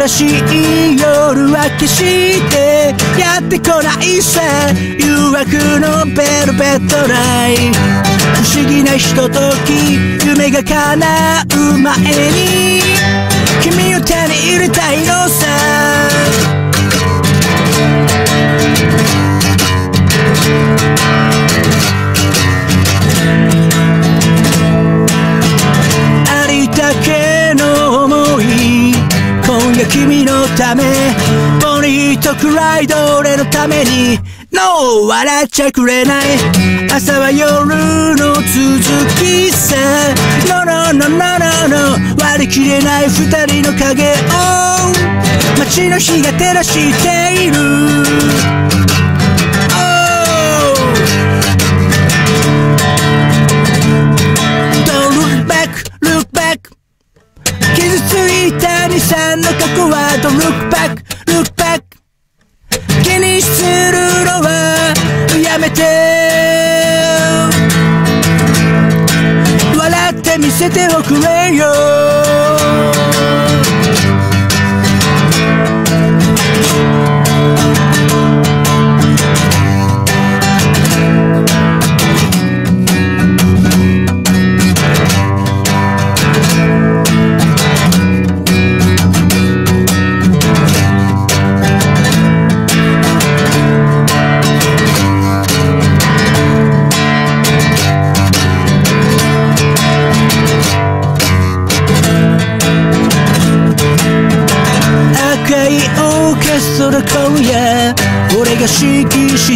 新しい夜は決してやってこないさ。誘惑のベルベットライン、不思議なひととき、夢が叶う前に君を手に入れたいのさ。ありったけの想い、今夜君のため、ボニーとクライド俺のために。No 笑っちゃくれない、朝は夜の続きさ。No no no no no no 割り切れない二人の影を街の日が照らしている。Don't look back, look back 傷ついた二三の過去は Don't look back, look back 気にするのはやめて、笑って見せておくれよ。それ今夜俺が指揮して、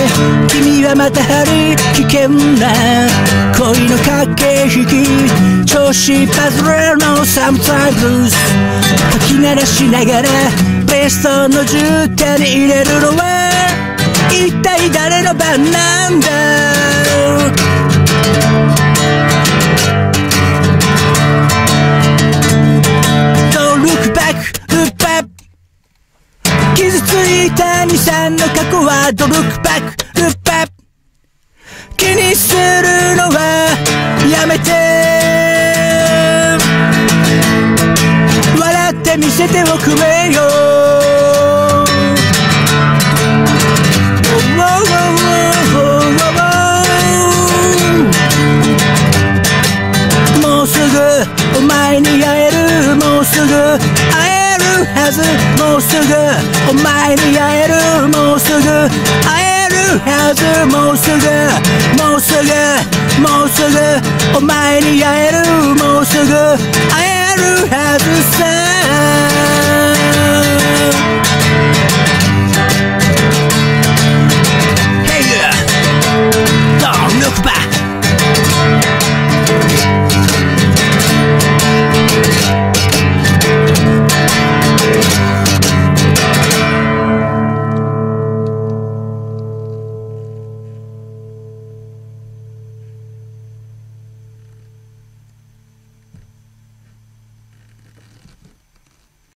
君はまた張り危険な恋の駆け引き、調子パズルのサムタイムブルースかき鳴らしながらベストの10手に入れるのは一体誰の番なんだ。Don't look back, look back 傷ついた二三の過去は Don't look back, look back 気にするのはやめて、笑って見せておくれよ。もうすぐお前に会える、もうすぐ会えるはず、もうすぐお前に会える、もうすぐ会えるはず、もうすぐもうすぐもうすぐお前に会える、もうすぐ会えるはずさ。